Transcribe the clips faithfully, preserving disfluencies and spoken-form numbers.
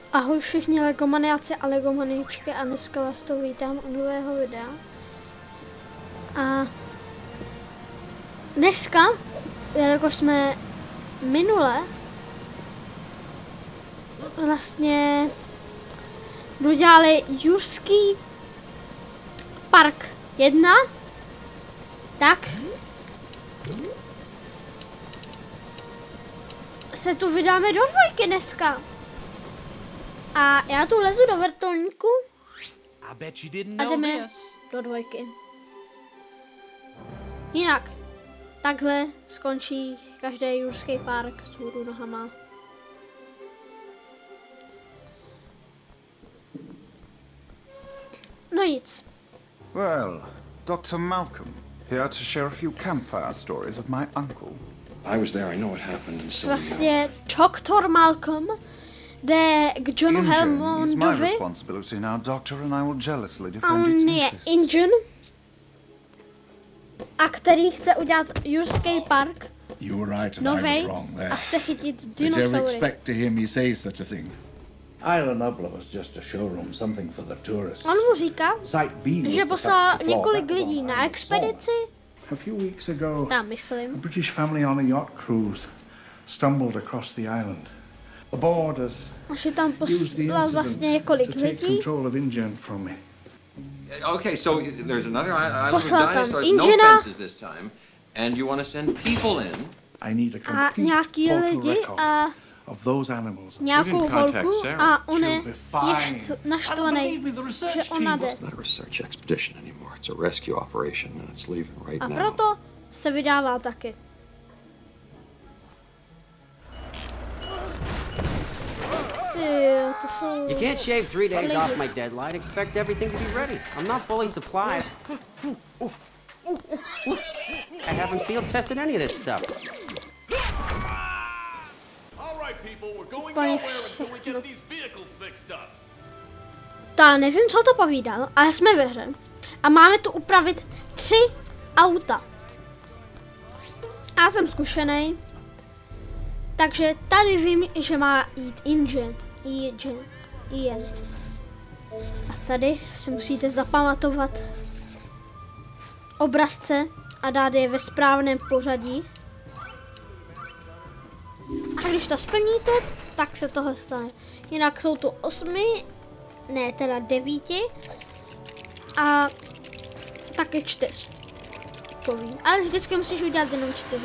Ahoj všichni legomaniáci a legomaničky a dneska vás to vítám u nového videa. A dneska, jelikož jsme minule vlastně dodělali Jurský park jedna, tak se tu vydáme do dvojky dneska. A já tu lezu do vrtulníku a jdeme do dvojky. Jinak, takhle skončí každý Jurský park s hůru nohama. No nic. Well, Doctor Malcolm, here to share a few campfire stories with my uncle. I was there, I know what happened in Sylvia. Vlastně doktor Malcolm jde k Johnu Helmondovi. My responsibility now, Doctor, and I will jealously A defend its on je interests. Ingen, a který chce udělat Jurský park You were right and I novej was wrong a there. chce chytit Did you ever dinosaury. expect to hear me say such a thing? Island Upla was just a showroom, something for the tourists. On mu říká, Site B was že the poslal factory floor. několik That was lidí on na Island expedici, Four. A few weeks ago, tam a myslím, British family on a yacht cruise stumbled across the island. The boarders že tam used the poslal vlastně incident několik to take lidí. control of Ingen from me. Okay, so there's another island with Poslal tam dinosaurs, no Ingena fences this time, and you want to send people in. I need a a complete nějaký photo lidi record a of those animals. nějakou contact holku Sarah. a on je She'll be fine. ještě naštvaný, že ona jde. It's not a research expedition anymore. It's a rescue operation, and it's leaving right A now. proto se vydává taky. Ty, to jsou... You can't shave three days off my deadline, expect everything to be ready. I'm not fully supplied. I haven't field tested any of this stuff. All right, people, we're going Pane nowhere until we všechno. get these vehicles fixed up. Ta nevím, co to povídal, ale jsme ve hře. A máme tu upravit tři auta. Já jsem zkušený. Takže tady vím, že má jít Ingen. Ingen. Ingen. A tady si musíte zapamatovat obrazce a dát je ve správném pořadí. A když to splníte, tak se tohle stane. Jinak jsou tu osmi, ne teda devíti a taky čtyř. Povím. Ale vždycky musíš udělat jenom čtyři.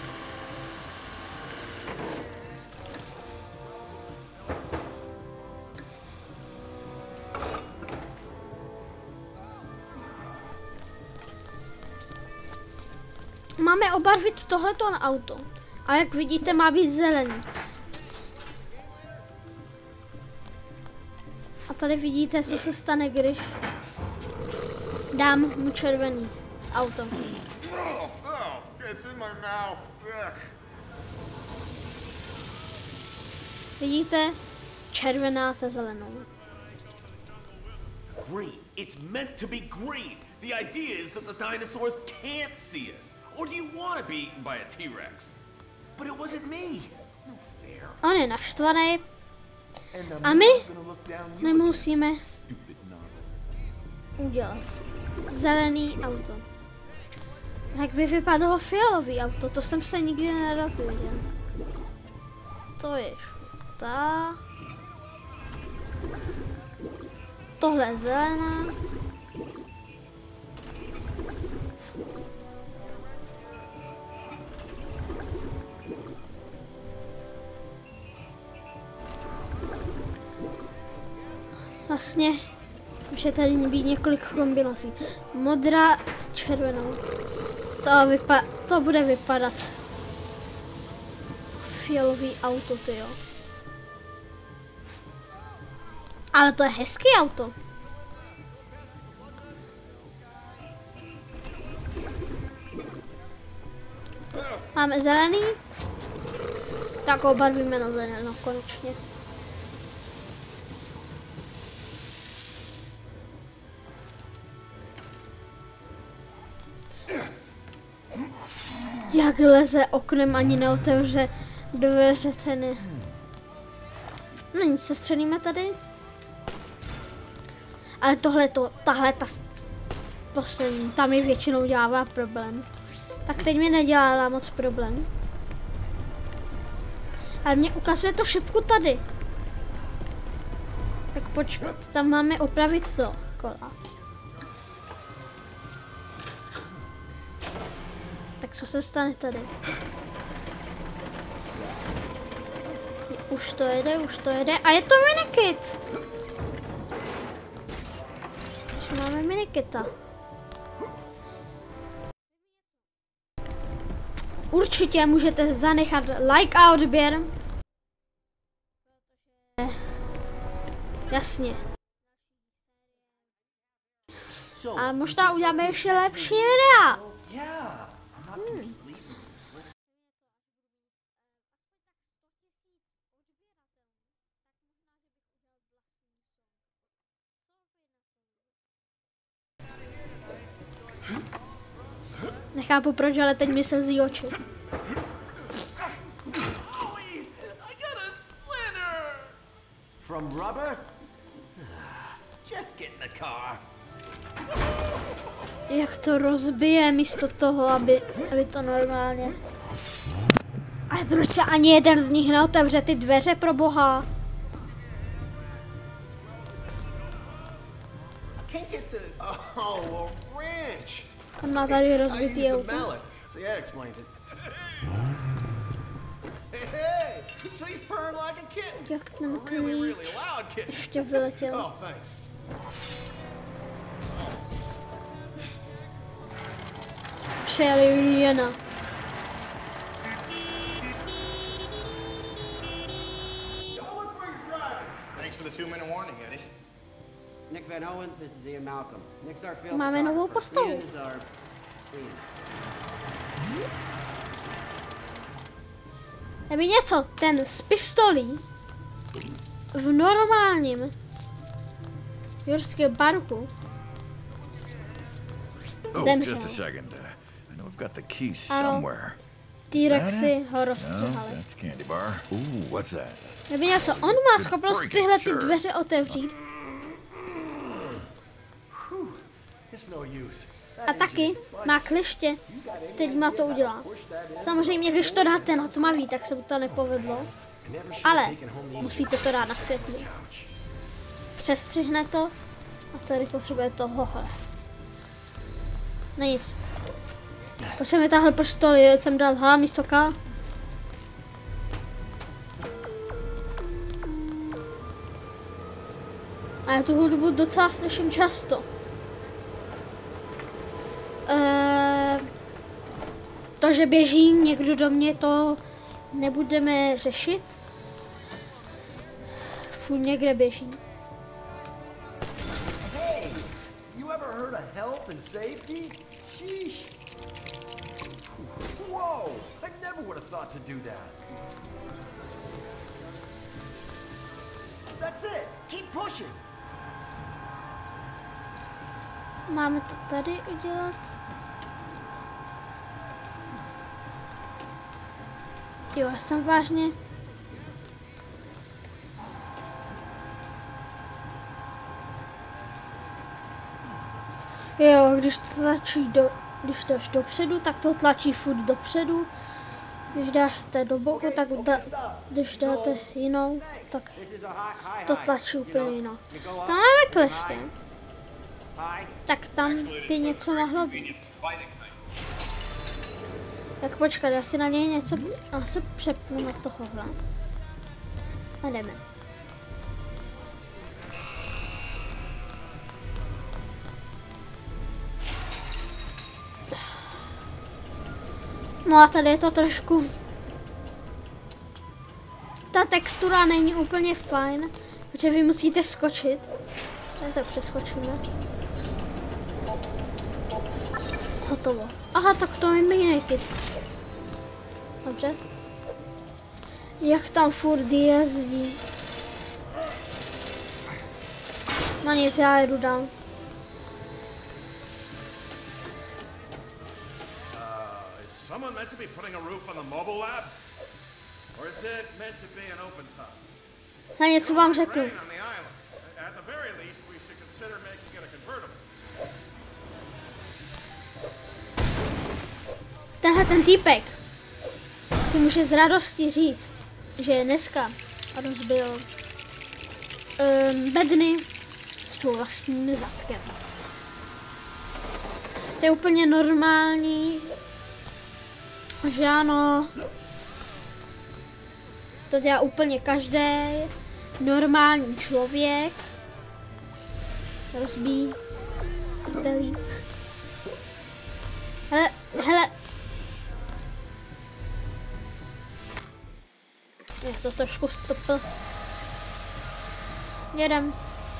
Máme obarvit tohleto na auto. A jak vidíte, má být zelený. A tady vidíte, co se stane, když dám mu červený auto. Oh, oh, it's in my mouth. Ugh. Vidíte? Červená se zelenou. Green. It's meant to be green. The idea is that the dinosaurs can't see us. Or do you want to be eaten by a T-Rex? But it wasn't me. No fair. On je naštvaný And I'm a my, not gonna look down you my again, musíme stupid nozzle. udělat zelený auto. Jak by vypadalo fialový auto, to jsem se nikdy nedozvěděl. To je šuta. Tohle je zelená. Vlastně může tady být několik kombinací. Modrá s červenou. To, vypa to bude vypadat fialový auto, tyjo. Ale to je hezký auto. Máme zelený. Tak obarvíme na zelenou konečně. Jak leze oknem, ani neotevře dveře ten. No nic, se střelíme tady. Ale tohle to, tahle ta poslední, tam mi většinou dělává problém. Tak teď mi nedělala moc problém. Ale mě ukazuje to šipku tady. Tak počkat, tam máme opravit to kola. Tak co se stane tady? Už to jede, už to jede. A je to minikit! Takže máme minikita. Určitě můžete zanechat like a odběr. Jasně. A možná uděláme ještě lepší videa. Hmm. Nechápu proč, ale teď mi slzí oči. From rubber? Just get in the car. Jak to rozbije místo toho, aby, aby to normálně. Ale proč se ani jeden z nich neotevře ty dveře, pro boha? On má tady rozbitý auto. Jak ten klíč ještě vyletěl. Přijeli Jena. Nick Van Owen, this is Ian Malcolm. Nick's our field Máme novou postavu. Ian is our Ian. Nebo něco, ten z pistolí v normálním jurském parku zemřel. Ano, T-Rexy ho rozstřihali. Nebo něco, on má schopnost tyhle ty dveře otevřít. A taky má kliště, teď má to udělá. Samozřejmě, když to dáte na tmavý, tak se mu to nepovedlo. Ale musíte to dát na světlý. Přestřihne to a tady potřebuje tohohle. No nic. Proč jsem vytáhl pistoli, jsem dal H místo K. A já tu hudbu docela slyším často. Uh, to, že běží někdo do mě, to nebudeme řešit. Furt někde běží. Hey, you ever heard of health and safety? Sheesh. Whoa, I never would have thought to do that. That's it. Keep pushing. Máme to tady udělat. Jo, já jsem vážně. Jo, když to tlačí do, když dáš dopředu, tak to tlačí furt dopředu. Když dáte do boku, tak da, když dáte jinou, tak to tlačí úplně jinak. Tam máme kleště. Tak tam by něco mohlo být. Tak počkat, já si na něj něco asi přepnu na tohohle. A jdeme. No a tady je to trošku... Ta textura není úplně fajn, protože vy musíte skočit. Tak to přeskočíme. Hotovo. Aha, tak to je minikit. Dobře. Jak tam furt jezdí. No nic, já jedu dál. Someone meant to be putting a roof on the mobile lab? Or is it meant to be an open top? Já něco vám řeknu. Tenhle ten týpek si může z radosti říct, že dneska rozbil um, bedny s tvou vlastním zadkem. To je úplně normální, že ano, to dělá úplně každý normální člověk. Rozbíjí delí. Hele, hele. Je to trošku stopl. Jedem.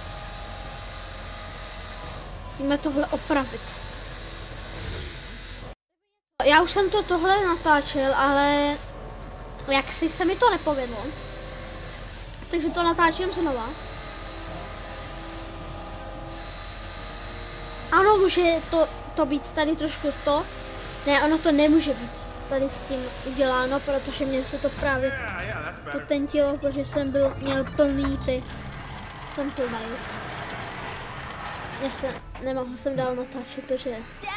Musíme tohle opravit. Já už jsem to tohle natáčel, ale jak si se mi to nepovedlo. Takže to natáčím znova. Ano, může to, to být tady trošku to. Ne, ono to nemůže být tady s tím uděláno, protože mě se to právě potentilo, protože jsem byl, měl plný ty. Jsem plný. Já se nemohl jsem dál natáčet, protože...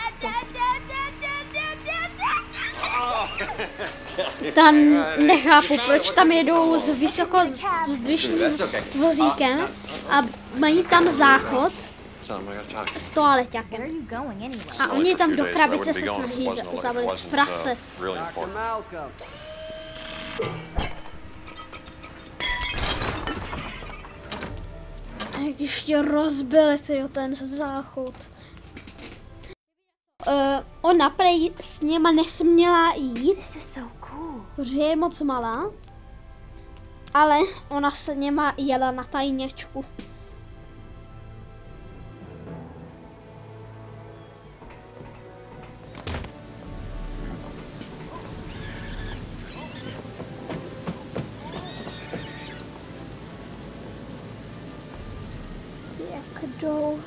Tam nechápu, proč tam jedou s vysoko zdvišným vozíkem a mají tam záchod s toaleťákem. A oni tam do krabice se snaží zavolit prase. Když tě rozbili, tyjo, ten záchod. Uh, ona prej s něma nesměla jít, protože je moc malá, ale ona s něma jela na tajněčku. Jak jdou?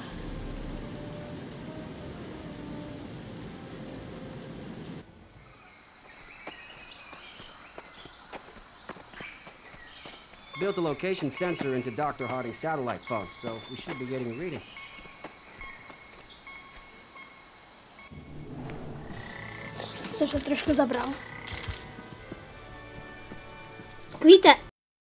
Built a location sensor into Doctor Harding's satellite phone, so we should be getting a reading. Jsem se trošku zabral. Víte,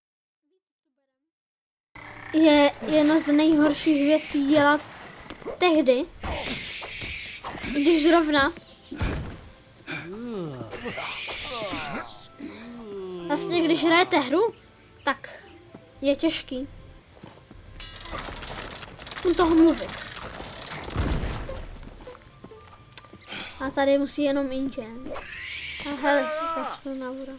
je jedno z nejhorších věcí dělat tehdy, když zrovna vlastně když hrajete hru, tak je těžký u toho mluvit. A tady musí jenom ingen. A hele, začnu na voda.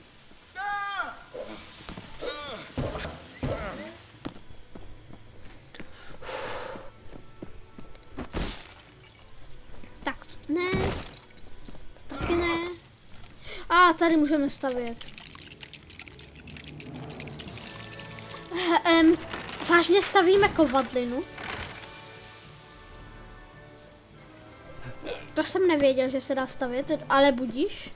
Tak, ne. To taky ne. A tady můžeme stavět. Um, vážně stavíme kovadlinu? To jsem nevěděl, že se dá stavět, ale budíš.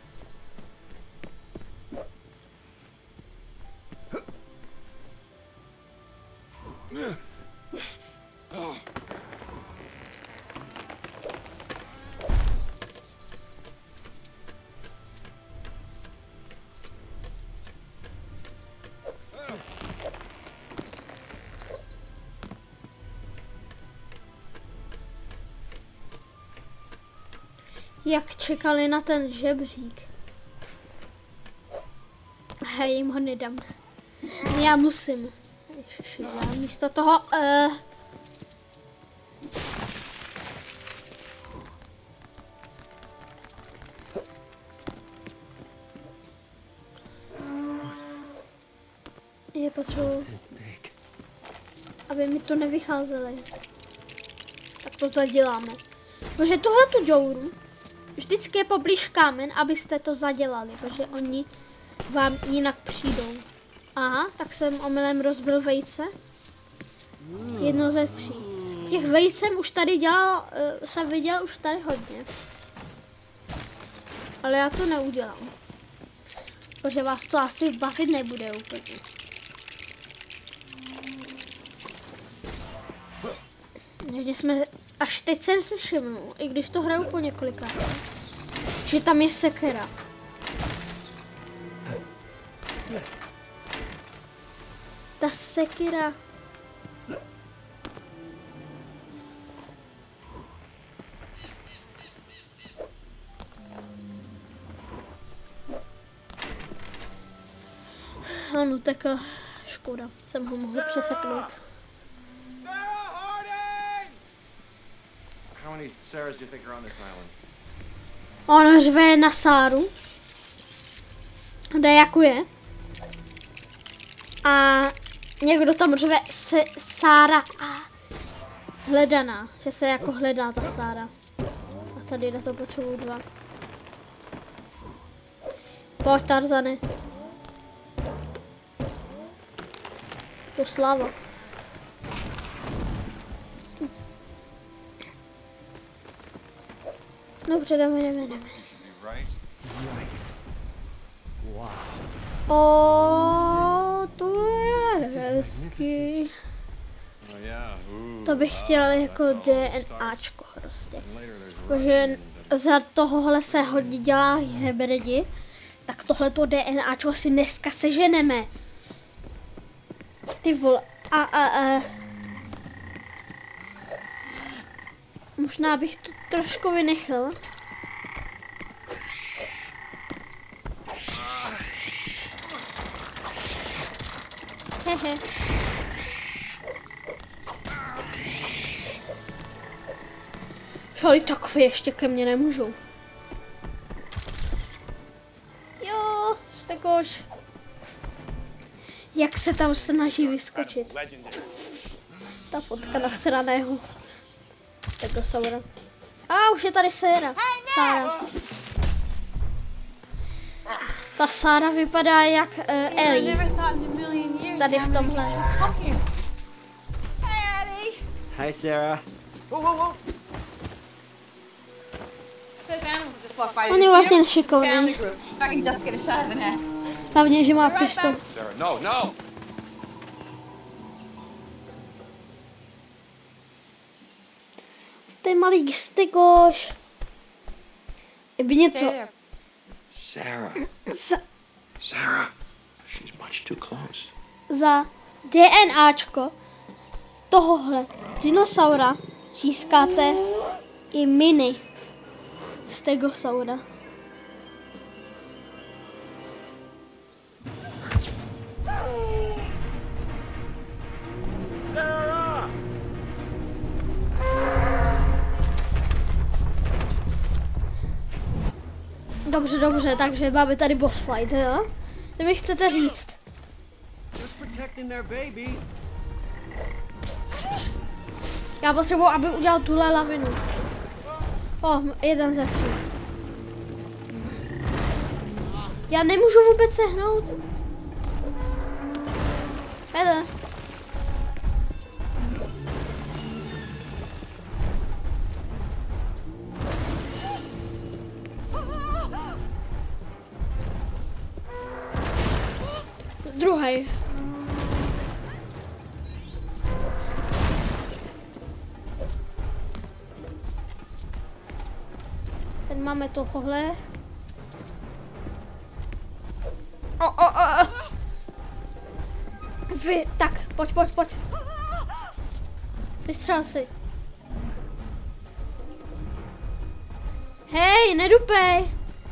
Jak čekali na ten žebřík. Hej, jim ho nedám. Já musím. Ježiši, já místo toho... Uh... Je potřebuji, aby mi to nevycházely. Tak to zaděláme. Protože tohle tu děuru vždycky je poblíž kámen, abyste to zadělali, protože oni vám jinak přijdou. Aha, tak jsem omylem rozbil vejce. Jedno ze tří. Těch vejc jsem už tady dělal, uh, jsem viděl už tady hodně. Ale já to neudělám. Protože vás to asi bavit nebude úplně. Že jsme, až teď jsem si všimnul, i když to hraju po několika, že tam je sekera. Ta sekera. On utekl. Škoda, jsem ho mohl přeseknout. How many Sarahs do you think are on this island? On řve na Sáru. Kde jako je. A někdo tam řve se Sára a hledaná. Že se jako hledá ta Sára. A tady na to potřebuju dva. Pojď, Tarzane. To slava. Dobře, jdeme, jdeme, jdeme. O, to je hezký. To bych chtěla jako DNAčko prostě. Protože za tohohle se hodně dělá hybridi. Tak tohleto DNAčko si dneska seženeme. Ty vole. A, a, a. Možná bych to trošku vynechal. Hehe. Šali takové ještě ke mně nemůžou. Jo, stekoš. Jak se tam snaží vyskočit. Ta fotka nasraného stegosaura. A už je tady Sára. Sára. Ta Sára vypadá jak uh, Ellie. Tady v tomhle. Hi, Sarah. On je vlastně šikovný. Hlavně, že má pistol. No, no. Ty malý stegoš. By něco. Sarah. Za, Sarah. She's much too close. za DNAčko tohohle dinosaura získáte i mini stegosaura. Dobře, dobře, takže máme tady boss fight, jo? To mi chcete říct. Já potřebuji, aby udělal tuhle lavinu. O, jeden ze tří. Já nemůžu vůbec sehnout. Jde. Druhý. Ten máme tohle. O, o, o. Vy, tak, pojď, pojď, pojď. Vystřel si. Hej, nedupej.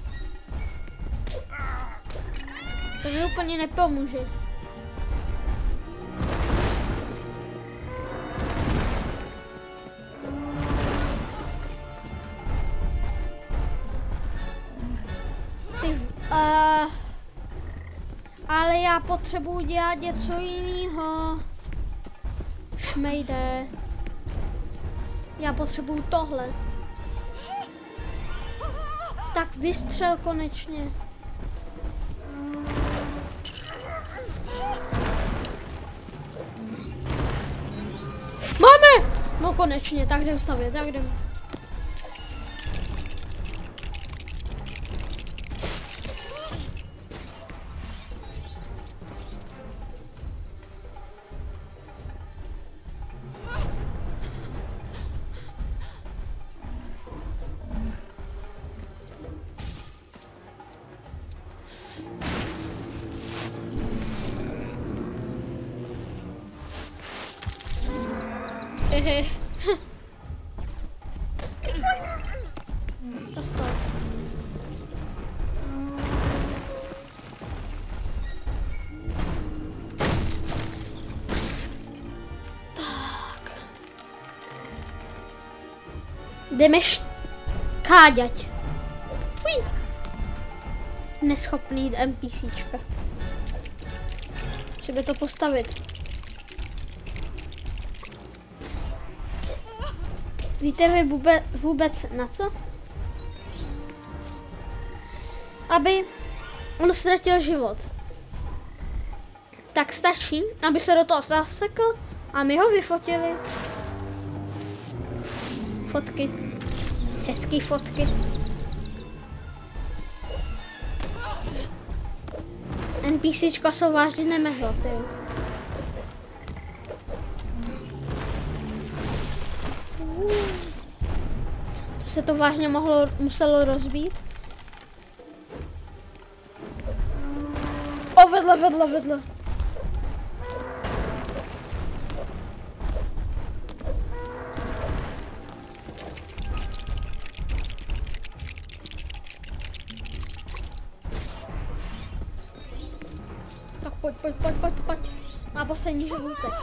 To mi úplně nepomůže. Ty, uh, ale já potřebuji dělat něco jiného. Šmejde. Já potřebuji tohle. Tak vystřel konečně. Máme! No konečně, tak jdem stavět, tak jdem. Hehehe. Dostal se. Tak. Jdeme škáďať. Fuj. Neschopný NPCčka. Třeba to postavit. Víte vy vůbec, vůbec na co? Aby on ztratil život. Tak stačí, aby se do toho zasekl a my ho vyfotili. Fotky. Hezký fotky. NPCčka jsou vážně nemehla, ty. To se to vážně mohlo, muselo rozbít. O, vedle, vedle, vedle. Tak pojď, pojď, pojď, pojď, pojď. Má poslední životek.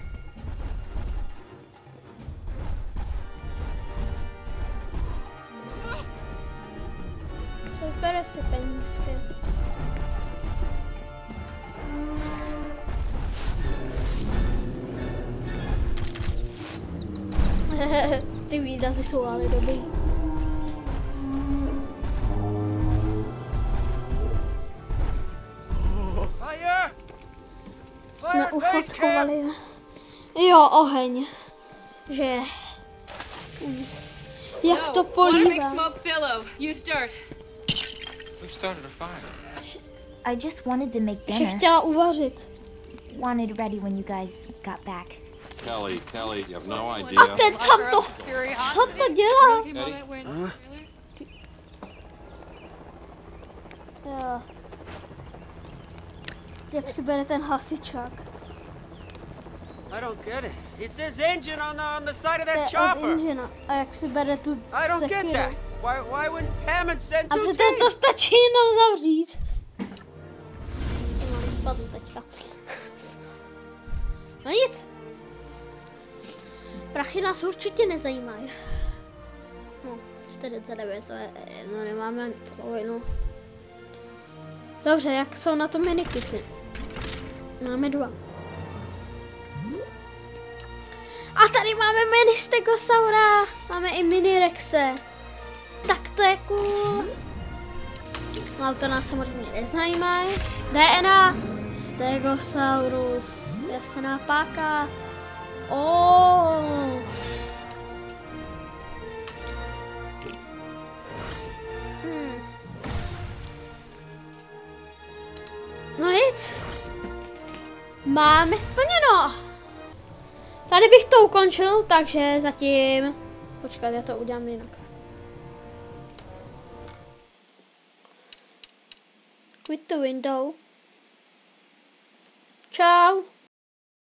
Bere si penízky. Ty výrazy jsou ale dobrý. Jsme ufotkovali. Jo, oheň. Že... Jak to polívá. Started a fire. I just wanted to make Že dinner. chtěla uvařit. Wanted ready when you guys got back. Kelly, Kelly, you have no idea. A ten tam to... Co to dělá? Huh? Jo. Jak si bere ten hasičák? I don't get it. It says engine on the on the side of To je that od chopper. inžina. A jak si bere tu I don't get sekiru? that. Why why wouldn't Hammond send A two přitom to teams? stačí jenom zavřít. Spadl teďka. No nic. Prachy nás určitě nezajímají. No, čtyřicet devět, to je, no nemáme ani polovinu. Dobře, jak jsou na tom minikity? Máme dva. A tady máme mini stegosaura, máme i mini rexe. Tak to je cool. No to nás samozřejmě nezajímá. D N A, stegosaurus, jasná páka. Oh. Hmm. No nic. Máme splněno. Tady bych to ukončil, takže zatím... Počkat, já to udělám jinak. Quit the window. Ciao.